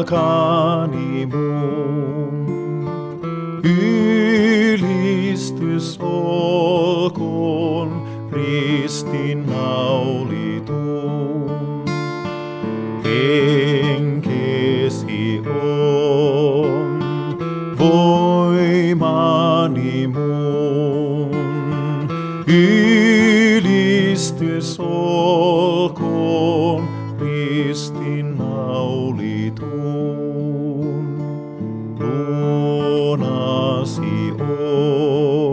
jalkani mun. Ylistys olkoon ristiinnaulitun. Henkesi on voimani mun. Ylistys olkoon ristiinnaulitun. Luonasi on